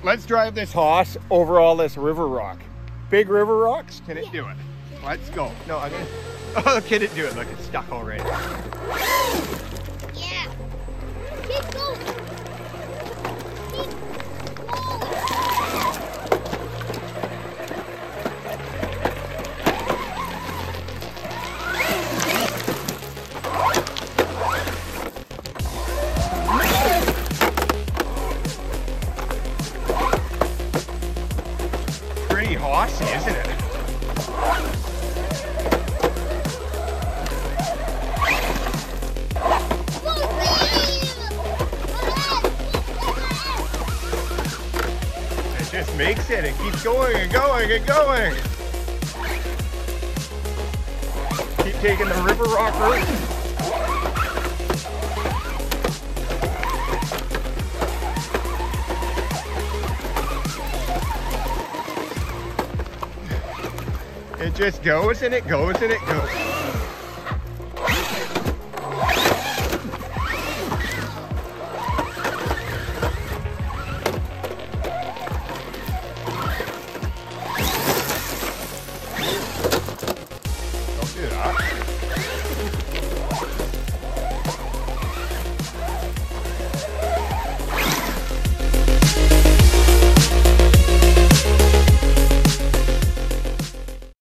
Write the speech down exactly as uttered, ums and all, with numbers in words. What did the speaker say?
let's drive this Hoss over all this river rock. Big river rocks. Can it yeah. do it? Let's go. No, I'm gonna. Oh, can it do it? Look, it's stuck already. Yeah. Keep going. Keep going. Pretty horsey, isn't it? It just makes it. It keeps going and going and going. Keep taking the river rock route. It just goes and it goes and it goes.